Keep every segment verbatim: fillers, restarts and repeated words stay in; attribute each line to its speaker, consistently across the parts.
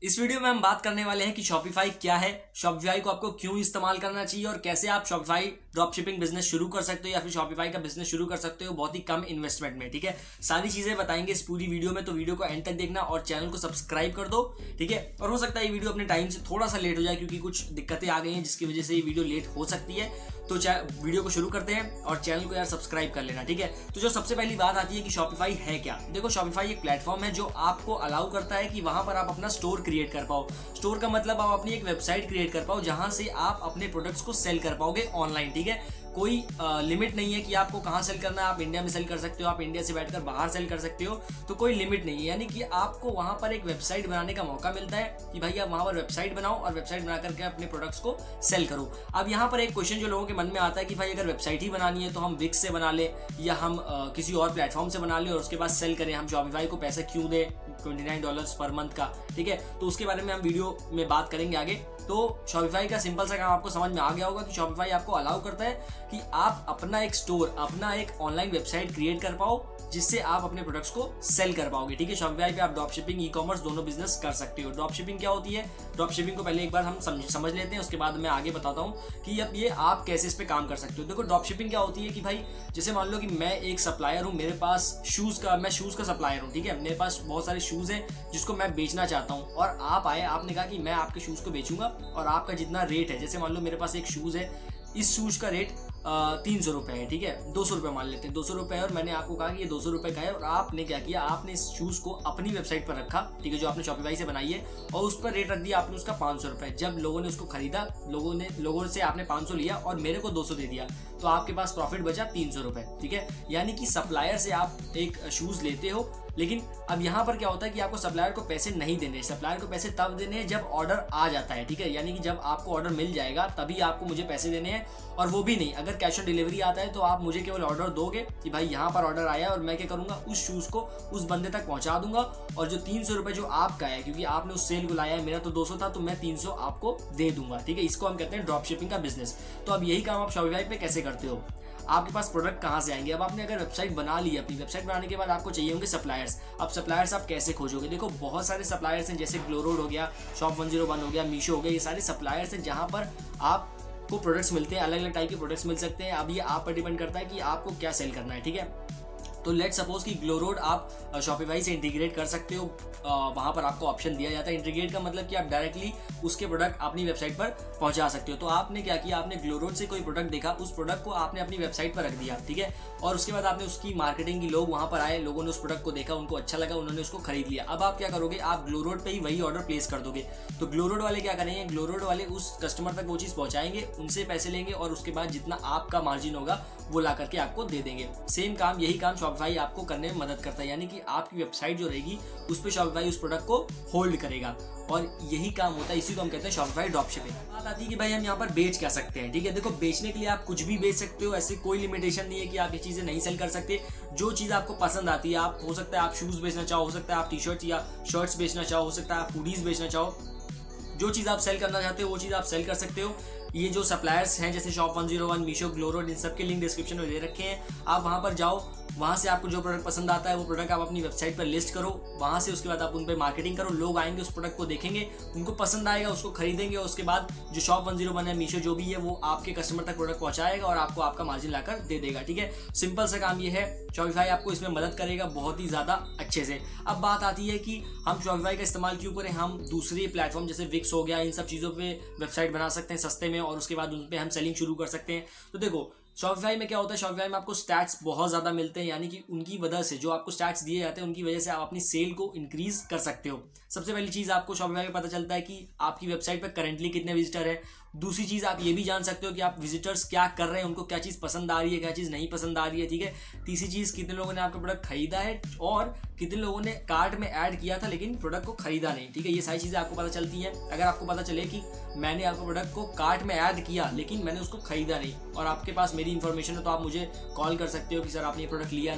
Speaker 1: इस वीडियो में हम बात करने वाले हैं कि शॉपिफाई क्या है, शॉपिफाई को आपको क्यों इस्तेमाल करना चाहिए और कैसे आप शॉपिफाई ड्रॉपशिपिंग बिजनेस शुरू कर सकते हो या फिर शॉपिफाई का बिजनेस शुरू कर सकते हो बहुत ही कम इन्वेस्टमेंट में। ठीक है, सारी चीजें बताएंगे इस पूरी वीडियो में, तो वीडियो को एंड तक देखना और चैनल को सब्सक्राइब कर दो। ठीक है, और हो सकता है ये वीडियो अपने टाइम से थोड़ा सा लेट हो जाए क्योंकि कुछ दिक्कतें आ गई हैं जिसकी वजह से ये वीडियो लेट हो सकती है। तो वीडियो को शुरू करते हैं और चैनल को यार सब्सक्राइब कर लेना। ठीक है, तो जो सबसे पहली बात आती है कि शॉपिफाई है क्या। देखो, शॉपिफाई एक प्लेटफॉर्म है जो आपको अलाउ करता है कि वहां पर आप अपना स्टोर क्रिएट कर पाओ। स्टोर का मतलब आप अपनी एक वेबसाइट क्रिएट कर पाओ जहां से आप अपने प्रोडक्ट्स को सेल कर पाओगे ऑनलाइन। ठीक है, कोई लिमिट नहीं है कि आपको कहां सेल करना है। आप इंडिया में सेल कर सकते हो, आप इंडिया से बैठकर बाहर सेल कर सकते हो, तो कोई लिमिट नहीं है। यानी कि आपको वहां पर एक वेबसाइट बनाने का मौका मिलता है कि भाई आप वहां पर वेबसाइट बनाओ और वेबसाइट बना करके अपने प्रोडक्ट्स को सेल करो। अब यहाँ पर एक क्वेश्चन जो लोगों के मन में आता है कि भाई अगर वेबसाइट ही बनानी है तो हम विक्स से बना ले या हम आ, किसी और प्लेटफॉर्म से बना ले और उसके बाद सेल करें, हम शॉपिफाई को पैसे क्यों दे twenty nine dollars per month का। ठीक है, तो उसके बारे में हम वीडियो में बात करेंगे आगे। तो शॉपिफाई का सिंपल सा काम आपको समझ में आ गया होगा कि शॉपिफाई आपको अलाउ करता है कि आप अपना एक स्टोर, अपना एक ऑनलाइन वेबसाइट क्रिएट कर पाओ जिससे आप अपने प्रोडक्ट्स को सेल कर पाओगे। ठीक है, शॉपिफाई पे आप ड्रॉप शिपिंग, ई कॉमर्स दोनों बिजनेस कर सकते हो। ड्रॉप शिपिंग क्या होती है? ड्रॉप शिपिंग को पहले एक बार हम समझ समझ लेते हैं, उसके बाद मैं आगे बताता हूँ कि अब ये आप कैसे इस पे काम कर सकते हो। देखो, ड्रॉप शिपिंग क्या होती है कि भाई जैसे मान लो कि मैं एक सप्लायर हूँ, मेरे पास शूज का मैं शूज का सप्लायर हूँ। ठीक है, मेरे पास बहुत सारे शूज हैं जिसको मैं बेचना चाहता हूँ और आप आए, आपने कहा कि मैं आपके शूज को बेचूंगा और आपका जितना रेट है, जैसे मान लो मेरे पास एक शूज है, इस शूज का रेट तीन सौ रुपए है। ठीक है, दो सौ रुपए मान लेते हैं, दो सौ रुपए है और मैंने आपको कहा कि ये दो सौ रुपए का है और आपने क्या किया, आपने इस शूज को अपनी वेबसाइट पर रखा। ठीक है, जो आपने शॉपिफाई से बनाई है, और उस पर रेट रख दिया आपने उसका पाँच सौ रुपए। जब लोगों ने उसको खरीदा, लोगों ने लोगों से आपने पाँच सौ लिया और मेरे को दो सौ दे दिया, तो आपके पास प्रॉफिट बचा तीन सौ रुपए। ठीक है, यानी कि सप्लायर से आप एक शूज लेते हो, लेकिन अब यहाँ पर क्या होता है कि आपको सप्लायर को पैसे नहीं देने। सप्लायर को पैसे तब देने हैं जब ऑर्डर आ जाता है। ठीक है, यानी कि जब आपको ऑर्डर मिल जाएगा तभी आपको मुझे पैसे देने हैं, और वो भी नहीं अगर कैश ऑन डिलीवरी आता है तो आप मुझे केवल ऑर्डर दोगे कि भाई यहाँ पर ऑर्डर आया और मैं क्या करूंगा, उस शूज को उस बंदे तक पहुंचा दूंगा और जो तीन सौ रुपए जो आपका है, क्योंकि आपने उस सेल को लाया है, मेरा तो दो सौ था, तो मैं तीन सौ आपको दे दूंगा। ठीक है, इसको हम कहते हैं ड्रॉप शिपिंग का बिजनेस। तो अब यही काम आप शॉपिफाई पे कैसे करते हो? आपके पास प्रोडक्ट कहाँ से आएंगे? अब आपने अगर वेबसाइट बना ली, अपनी वेबसाइट बनाने के बाद आपको चाहिए होंगे सप्लायर्स। अब सप्लायर्स आप कैसे खोजोगे? देखो, बहुत सारे सप्लायर्स हैं, जैसे ग्लोरोड हो गया, शॉप वन ज़ीरो वन हो गया, मीशो हो गया, ये सारे सप्लायर्स हैं जहाँ पर आपको प्रोडक्ट्स मिलते हैं, अलग अलग टाइप के प्रोडक्ट्स मिल सकते हैं। अब ये आप पर डिपेंड करता है कि आपको क्या सेल करना है। ठीक है, तो लेट सपोज कि ग्लोरोड आप शॉपिफाई से इंटीग्रेट कर सकते हो, वहां पर आपको ऑप्शन दिया जाता है। इंटीग्रेट का मतलब कि आप डायरेक्टली उसके प्रोडक्ट अपनी वेबसाइट पर पहुंचा सकते हो। तो आपने क्या किया, आपने ग्लोरोड से कोई प्रोडक्ट देखा, उस प्रोडक्ट को आपने अपनी वेबसाइट पर रख दिया। ठीक है, और उसके बाद आपने उसकी मार्केटिंग की, लोग वहां पर आए, लोगों ने उस प्रोडक्ट को देखा, उनको अच्छा लगा, उन्होंने उसको खरीद लिया। अब आप क्या करोगे, आप ग्लोरोड पे ही वही ऑर्डर प्लेस कर दोगे। तो ग्लोरोड वाले क्या करेंगे, ग्लोरोड वाले उस कस्टमर तक वो चीज पहुंचाएंगे, उनसे पैसे लेंगे और उसके बाद जितना आपका मार्जिन होगा वो ला करके आपको दे देंगे। सेम काम, यही काम शॉपिफाई आपको करने में मदद करता है। यानी कि आपकी वेबसाइट जो रहेगी उस पे शॉपिफाई उस प्रोडक्ट को होल्ड करेगा और यही काम होता है, इसी को हम कहते हैं शॉपिफाई ड्रॉप शिपिंग। बात आती है कि भाई हम यहाँ पर बेच क्या सकते हैं। ठीक है, देखो, बेचने के लिए आप कुछ भी बेच सकते हो, ऐसी कोई लिमिटेशन नहीं है कि आप ये चीजें नहीं सेल कर सकते। जो चीज आपको पसंद आती है, आप हो सकता है आप शूज बेचना चाहो, हो सकता है आप टी शर्ट या शर्ट्स बेचना चाहो, हो सकता है आप हुडीज बेचना चाहो, जो चीज आप सेल करना चाहते हो वो चीज आप सेल कर सकते हो। ये जो सप्लायर्स हैं जैसे shop one zero one, Meesho, GlowRoad, इन सब के लिंक डिस्क्रिप्शन में दे रखे हैं। आप वहां पर जाओ, वहां से आपको जो प्रोडक्ट पसंद आता है वो प्रोडक्ट आप अपनी वेबसाइट पर लिस्ट करो, वहां से उसके बाद आप उन पर मार्केटिंग करो। लोग आएंगे, उस प्रोडक्ट को देखेंगे, उनको पसंद आएगा, उसको खरीदेंगे और उसके बाद जो शॉप वन ज़ीरो वन है, मीशो जो भी है, वो आपके कस्टमर तक प्रोडक्ट पहुंचाएगा और आपको आपका मार्जिन लाकर दे देगा। ठीक है, सिंपल सा काम ये है। शॉपिफाई आपको इसमें मदद करेगा बहुत ही ज्यादा अच्छे से। अब बात आती है कि हम शॉपिफाई का इस्तेमाल क्यों करें। हम दूसरे प्लेटफॉर्म जैसे विक्स हो गया, इन सब चीजों पे वेबसाइट बना सकते हैं सस्ते में और उसके बाद उन पे हम सेलिंग शुरू कर सकते हैं। तो देखो, शॉपिफाई में क्या होता है, शॉपिफाई में आपको स्टैट्स बहुत ज़्यादा मिलते हैं, यानी कि उनकी वजह से, जो आपको स्टैट्स दिए जाते हैं उनकी वजह से आप अपनी सेल को इंक्रीज कर सकते हो। सबसे पहली चीज़ आपको शॉपिफाई में पता चलता है कि आपकी वेबसाइट पर करेंटली कितने विजिटर है। दूसरी चीज़ आप ये भी जान सकते हो कि आप विजिटर्स क्या कर रहे हैं, उनको क्या चीज़ पसंद आ रही है, क्या चीज़ नहीं पसंद आ रही है। ठीक है, तीसरी चीज़, कितने लोगों ने आपका प्रोडक्ट खरीदा है और कितने लोगों ने कार्ट में ऐड किया था लेकिन प्रोडक्ट को खरीदा नहीं। ठीक है, ये सारी चीज़ें आपको पता चलती हैं। अगर आपको पता चले कि मैंने आपके प्रोडक्ट को कार्ट में ऐड किया लेकिन मैंने उसको खरीदा नहीं और आपके पास मेरी इन्फॉर्मेशन है, तो आप मुझे कॉल कर सकते हो कि सर आपने ये प्रोडक्ट लिया नहीं।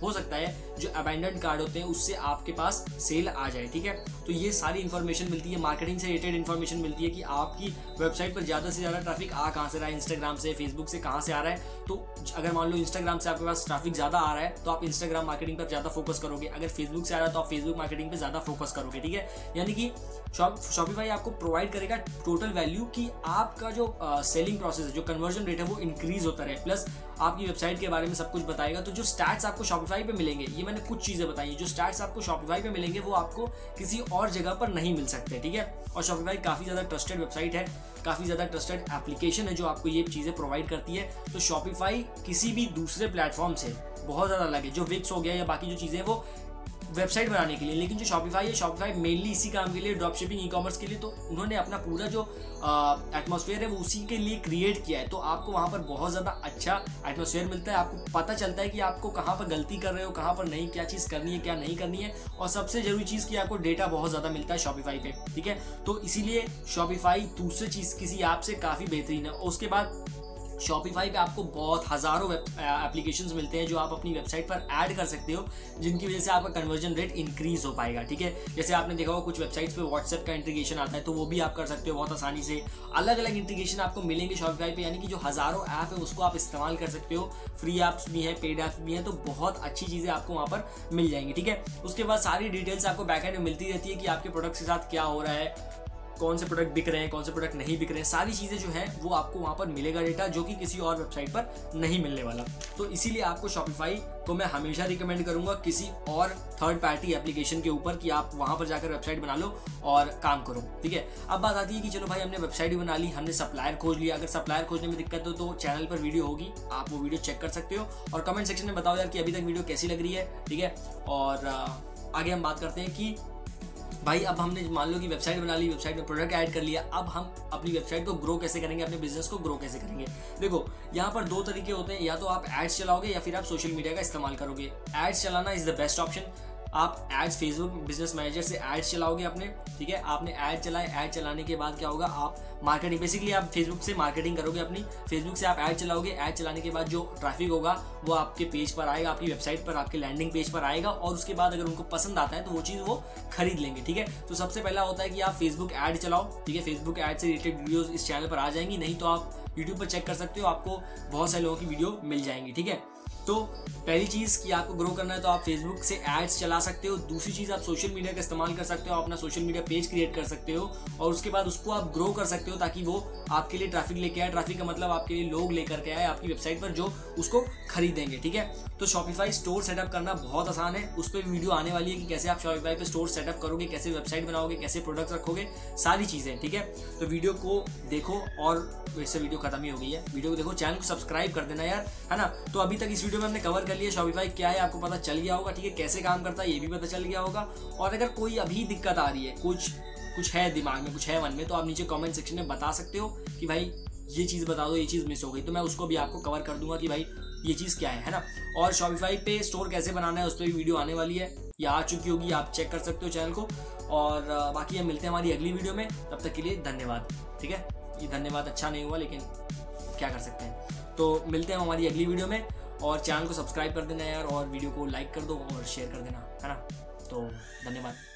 Speaker 1: हो सकता है जो अबैंडन्ड कार्ड होते हैं उससे आपके पास सेल आ जाए, ठीक है। तो ये सारी इन्फॉर्मेशन मिलती है, मार्केटिंग से रिलेटेड इन्फॉर्मेशन मिलती है कि आपकी वेबसाइट पर ज़्यादा से ज़्यादा ट्रैफिक आ कहाँ से रहा है, इंस्टाग्राम से, फेसबुक से कहाँ से आ रहा है। तो अगर मान लो इंस्टाग्राम से आपके पास ट्रैफिक ज़्यादा आ रहा है तो आप इंस्टाग्राम मार्केटिंग पर ज़्यादा फोकस करोगे, अगर फेसबुक से आ रहा है तो आप फेसबुक मार्केटिंग पर ज़्यादा फोकस करोगे, ठीक है। यानी कि शॉप शॉपिफाई आपको प्रोवाइड करेगा टोटल वैल्यू कि आपका जो सेलिंग प्रोसेस है, जो कन्वर्जन रेट है वो इंक्रीज होता रहे, प्लस आपकी वेबसाइट के बारे में सब कुछ बताएगा। तो जो स्टैट्स आपको शॉपिफाई पे मिलेंगे, ये मैंने कुछ चीज़ें बताई हैं, जो स्टैट्स आपको शॉपिफाई पे मिलेंगे वो आपको किसी और जगह पर नहीं मिल सकते, ठीक है। और शॉपिफाई काफ़ी ज़्यादा ट्रस्टेड वेबसाइट है, काफ़ी ज़्यादा ट्रस्टेड एप्लीकेशन है जो आपको ये चीज़ें प्रोवाइड करती है। तो शॉपिफाई किसी भी दूसरे प्लेटफॉर्म से बहुत ज़्यादा अलग है। जो विक्स हो गया या बाकी जो चीज़ें हैं वो वेबसाइट बनाने के लिए, लेकिन जो शॉपिफाई है, शॉपिफाई मेनली इसी काम के लिए, ड्रॉप शिपिंग, ई कॉमर्स के लिए। तो उन्होंने अपना पूरा जो एटमॉस्फेयर है वो उसी के लिए क्रिएट किया है। तो आपको वहाँ पर बहुत ज़्यादा अच्छा एटमॉस्फेयर मिलता है, आपको पता चलता है कि आपको कहाँ पर गलती कर रहे हो, कहाँ पर नहीं, क्या चीज़ करनी है, क्या नहीं करनी है। और सबसे जरूरी चीज़ कि आपको डेटा बहुत ज़्यादा मिलता है शॉपिफाई पे, ठीक है। तो इसीलिए शॉपिफाई दूसरी चीज़ किसी ऐप से काफ़ी बेहतरीन है। उसके बाद शॉपिफाई पे आपको बहुत हज़ारों एप्लीकेशंस मिलते हैं जो आप अपनी वेबसाइट पर ऐड कर सकते हो, जिनकी वजह से आपका कन्वर्जन रेट इंक्रीज हो पाएगा, ठीक है। जैसे आपने देखा होगा कुछ वेबसाइट्स पे व्हाट्सएप का इंटीग्रेशन आता है, तो वो भी आप कर सकते हो बहुत आसानी से। अलग अलग इंटीग्रेशन आपको मिलेंगे शॉपिफाई पे, यानी कि जो हज़ारों ऐप है उसको आप इस्तेमाल कर सकते हो। फ्री ऐप्स भी हैं, पेड ऐप्स भी हैं, तो बहुत अच्छी चीज़ें आपको वहाँ पर मिल जाएंगी, ठीक है। उसके बाद सारी डिटेल्स आपको बैकएंड में मिलती रहती है कि आपके प्रोडक्ट के साथ क्या हो रहा है, कौन से प्रोडक्ट बिक रहे हैं, कौन से प्रोडक्ट नहीं बिक रहे हैं, सारी चीज़ें जो हैं वो आपको वहाँ पर मिलेगा डेटा, जो कि किसी और वेबसाइट पर नहीं मिलने वाला। तो इसीलिए आपको शॉपिफाई को मैं हमेशा रिकमेंड करूँगा किसी और थर्ड पार्टी एप्लीकेशन के ऊपर कि आप वहाँ पर जाकर वेबसाइट बना लो और काम करो, ठीक है। अब बात आती है कि चलो भाई हमने वेबसाइट भी बना ली, हमने सप्लायर खोज लिया। अगर सप्लायर खोजने में दिक्कत हो तो चैनल पर वीडियो होगी, आप वो वीडियो चेक कर सकते हो और कमेंट सेक्शन में बताओ यार कि अभी तक वीडियो कैसी लग रही है, ठीक है। और आगे हम बात करते हैं कि भाई अब हमने मान लो कि वेबसाइट बना ली, वेबसाइट में प्रोडक्ट ऐड कर लिया, अब हम अपनी वेबसाइट को ग्रो कैसे करेंगे, अपने बिजनेस को ग्रो कैसे करेंगे। देखो यहाँ पर दो तरीके होते हैं, या तो आप एड्स चलाओगे या फिर आप सोशल मीडिया का इस्तेमाल करोगे। एड्स चलाना इज द बेस्ट ऑप्शन। आप एड्स फेसबुक बिजनेस मैनेजर से एड्स चलाओगे अपने, ठीक है। आपने ऐड चलाए, ऐड चलाने के बाद क्या होगा, आप मार्केटिंग, बेसिकली आप फेसबुक से मार्केटिंग करोगे अपनी, फेसबुक से आप ऐड चलाओगे। ऐड चलाने के बाद जो ट्रैफिक होगा वो आपके पेज पर आएगा, आपकी वेबसाइट पर, आपके लैंडिंग पेज पर आएगा, और उसके बाद अगर उनको पसंद आता है तो वो चीज़ वो खरीद लेंगे, ठीक है। तो सबसे पहला होता है कि आप फेसबुक ऐड चलाओ, ठीक है। फेसबुक ऐड से रिलेटेड वीडियोस इस चैनल पर आ जाएंगी, नहीं तो आप यूट्यूब पर चेक कर सकते हो, आपको बहुत सारे लोगों की वीडियो मिल जाएंगी, ठीक है। तो पहली चीज़ कि आपको ग्रो करना है तो आप फेसबुक से एड्स चला सकते हो। दूसरी चीज़ आप सोशल मीडिया का इस्तेमाल कर सकते हो, अपना सोशल मीडिया पेज क्रिएट कर सकते हो और उसके बाद उसको आप ग्रो कर सकते हो ताकि वो आपके लिए ट्रैफिक लेके आए। ट्रैफिक का मतलब आपके लिए लोग लेकर के आए आपकी वेबसाइट पर जो उसको खरीदेंगे, ठीक है। तो शॉपिफाई स्टोर सेटअप करना बहुत आसान है, उस पर वीडियो आने वाली है कि कैसे आप शॉपिफाई पे स्टोर सेटअप करोगे, कैसे वेबसाइट बनाओगे, कैसे प्रोडक्ट्स रखोगे, सारी चीज़ें, ठीक है। तो वीडियो को देखो, और वैसे वीडियो खत्म ही हो गई है, वीडियो को देखो, चैनल को सब्सक्राइब कर देना यार, है ना। तो अभी तक इस वीडियो में हमने कवर कर लिया शॉपिफाई क्या है, आपको पता चल गया होगा, ठीक है। कैसे काम करता है ये भी पता चल गया होगा। और अगर कोई अभी दिक्कत आ रही है, कुछ कुछ है दिमाग में, कुछ है मन में, तो आप नीचे कमेंट सेक्शन में बता सकते हो कि भाई ये चीज़ बता दो, ये चीज़ मिस हो गई, तो मैं उसको भी आपको कवर कर दूंगा कि भाई ये चीज़ क्या है, है ना। और शॉपिफाई पे स्टोर कैसे बनाना है उस पर भी वीडियो आने वाली है, या आ चुकी होगी, आप चेक कर सकते हो चैनल को। और बाकी हम मिलते हैं हमारी अगली वीडियो में, तब तक के लिए धन्यवाद, ठीक है। ये धन्यवाद अच्छा नहीं हुआ लेकिन क्या कर सकते हैं। तो मिलते हैं हमारी अगली वीडियो में, और चैनल को सब्सक्राइब कर देना यार, और वीडियो को लाइक कर दो और शेयर कर देना, है ना। तो धन्यवाद।